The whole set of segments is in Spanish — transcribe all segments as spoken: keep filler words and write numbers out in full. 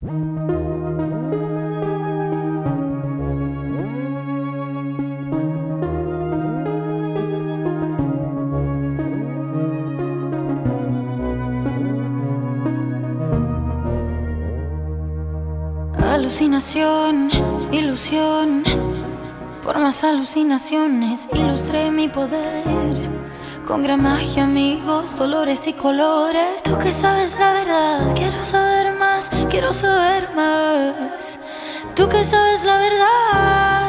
Alucinación, ilusión, por más alucinaciones ilustré mi poder. Con gran magia, amigos, dolores y colores. Tú que sabes la verdad, quiero saber más, quiero saber más. Tú que sabes la verdad.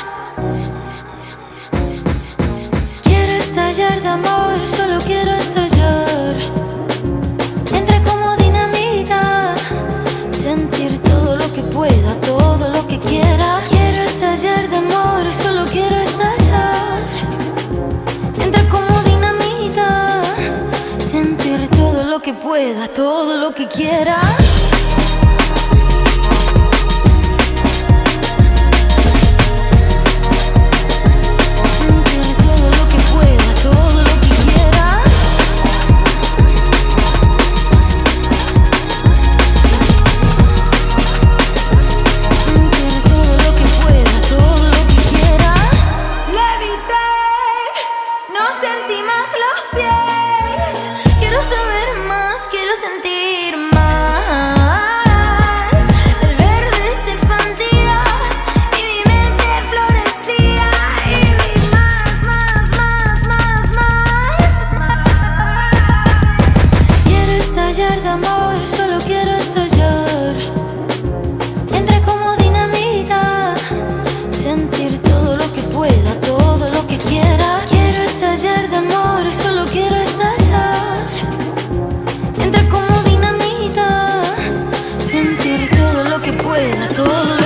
Quiero estallar de amor, solo quiero estallar. Entra como dinamita, sentir todo lo que pueda, todo lo que quiera. Quiero estallar de amor, solo quiero estallar. Entra como dinamita, sentir todo lo que pueda, todo lo que quiera. Sentir todo lo que pueda, todo lo que quiera. Sentir todo lo que pueda, todo lo que quiera. Levité, no sentí más los pies. Quiero saber más, quiero sentir más. El verde se expandía y mi mente florecía. Y vi más, más, más, más, más. Quiero estallar de amor, solo quiero estallar. Entra como dinamita, sentir todo lo que pueda, todo lo que quiera. Quiero estallar de amor, solo quiero estallar. Entra como dinamita, sentir todo lo que pueda, todo lo